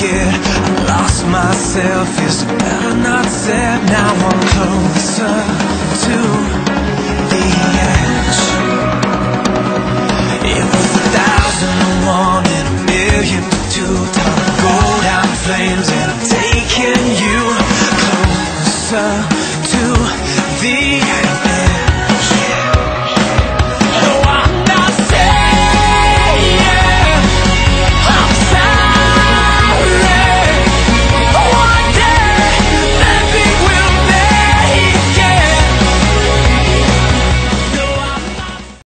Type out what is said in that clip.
scared, I lost myself, it's better not said. Now I'm closer to the edge. It was 1,001 and 1,000,000 to 2. Time to go down in flames and I'm taking you closer to the edge.